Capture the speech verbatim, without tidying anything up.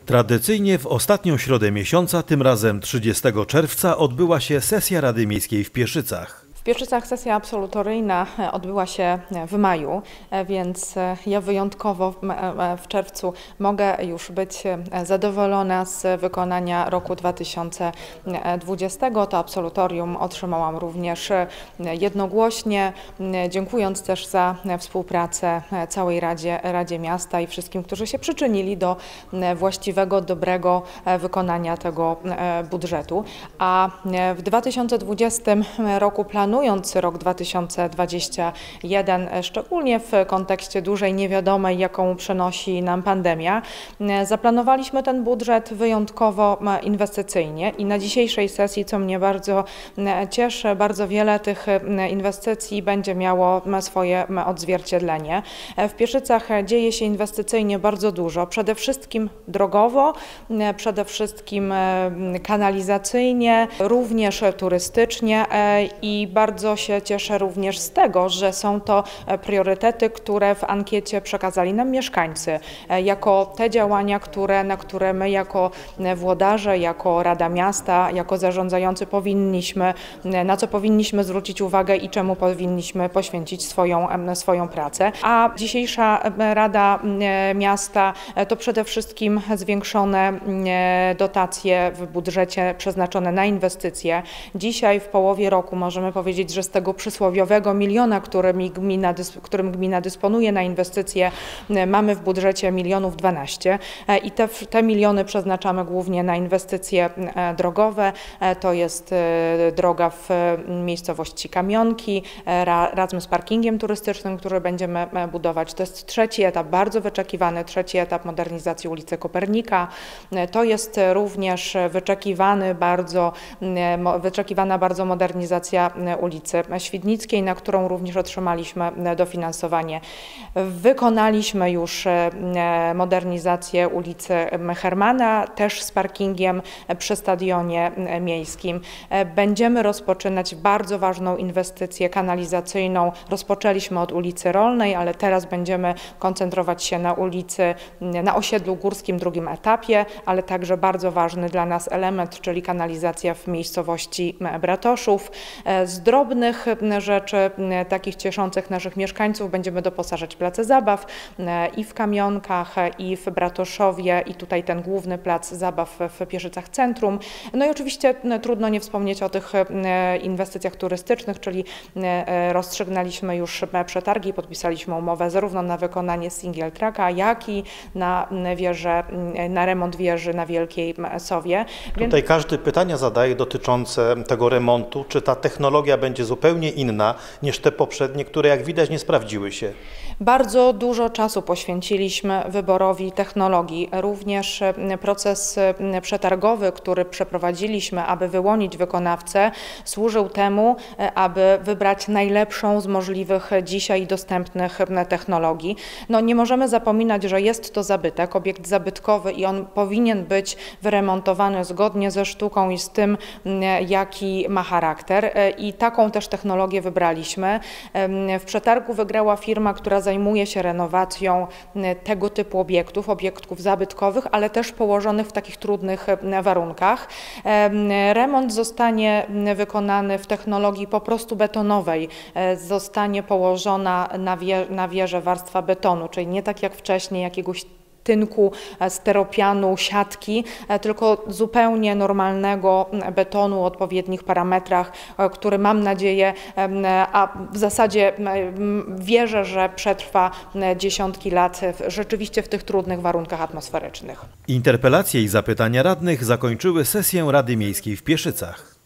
Tradycyjnie w ostatnią środę miesiąca, tym razem trzydziestego czerwca, odbyła się sesja Rady Miejskiej w Pieszycach. W Pieszycach sesja absolutoryjna odbyła się w maju, więc ja wyjątkowo w czerwcu mogę już być zadowolona z wykonania roku dwa tysiące dwudziestego. To absolutorium otrzymałam również jednogłośnie, dziękując też za współpracę całej Radzie, Radzie Miasta i wszystkim, którzy się przyczynili do właściwego, dobrego wykonania tego budżetu. A w dwa tysiące dwudziestym roku planuję Planując rok dwa tysiące dwudziesty pierwszy, szczególnie w kontekście dużej niewiadomej, jaką przynosi nam pandemia, zaplanowaliśmy ten budżet wyjątkowo inwestycyjnie i na dzisiejszej sesji, co mnie bardzo cieszy, bardzo wiele tych inwestycji będzie miało swoje odzwierciedlenie. W Pieszycach dzieje się inwestycyjnie bardzo dużo, przede wszystkim drogowo, przede wszystkim kanalizacyjnie, również turystycznie i bardzo się cieszę również z tego, że są to priorytety, które w ankiecie przekazali nam mieszkańcy, jako te działania, które, na które my jako włodarze, jako Rada Miasta, jako zarządzający powinniśmy, na co powinniśmy zwrócić uwagę i czemu powinniśmy poświęcić swoją, swoją pracę. A dzisiejsza Rada Miasta to przede wszystkim zwiększone dotacje w budżecie przeznaczone na inwestycje. Dzisiaj w połowie roku możemy powiedzieć, że z tego przysłowiowego miliona, którym gmina, którym gmina dysponuje na inwestycje, mamy w budżecie milionów dwanaście i te, te miliony przeznaczamy głównie na inwestycje drogowe. To jest droga w miejscowości Kamionki razem z parkingiem turystycznym, który będziemy budować. To jest trzeci etap, bardzo wyczekiwany trzeci etap modernizacji ulicy Kopernika. To jest również wyczekiwany bardzo, wyczekiwana bardzo modernizacja ulicy Świdnickiej, na którą również otrzymaliśmy dofinansowanie. Wykonaliśmy już modernizację ulicy Hermana, też z parkingiem przy stadionie miejskim. Będziemy rozpoczynać bardzo ważną inwestycję kanalizacyjną. Rozpoczęliśmy od ulicy Rolnej, ale teraz będziemy koncentrować się na ulicy, na osiedlu górskim w drugim etapie, ale także bardzo ważny dla nas element, czyli kanalizacja w miejscowości Bratoszów. Z drobnych rzeczy, takich cieszących naszych mieszkańców, będziemy doposażać place zabaw i w Kamionkach, i w Bratoszowie, i tutaj ten główny plac zabaw w Pieszycach Centrum. No i oczywiście trudno nie wspomnieć o tych inwestycjach turystycznych, czyli rozstrzygnęliśmy już przetargi, podpisaliśmy umowę zarówno na wykonanie single tracka, jak i na wieżę, na remont wieży na Wielkiej Sowie. Tutaj Więc... każdy pytania zadaje dotyczące tego remontu, czy ta technologia będzie zupełnie inna niż te poprzednie, które jak widać nie sprawdziły się. Bardzo dużo czasu poświęciliśmy wyborowi technologii. Również proces przetargowy, który przeprowadziliśmy, aby wyłonić wykonawcę, służył temu, aby wybrać najlepszą z możliwych dzisiaj dostępnych technologii. No, nie możemy zapominać, że jest to zabytek, obiekt zabytkowy i on powinien być wyremontowany zgodnie ze sztuką i z tym, jaki ma charakter. I taką też technologię wybraliśmy. W przetargu wygrała firma, która zajmuje się renowacją tego typu obiektów, obiektów zabytkowych, ale też położonych w takich trudnych warunkach. Remont zostanie wykonany w technologii po prostu betonowej. Zostanie położona na, wie, na wieżę warstwa betonu, czyli nie tak jak wcześniej jakiegoś tynku, steropianu, siatki, tylko zupełnie normalnego betonu o odpowiednich parametrach, który mam nadzieję, a w zasadzie wierzę, że przetrwa dziesiątki lat rzeczywiście w tych trudnych warunkach atmosferycznych. Interpelacje i zapytania radnych zakończyły sesję Rady Miejskiej w Pieszycach.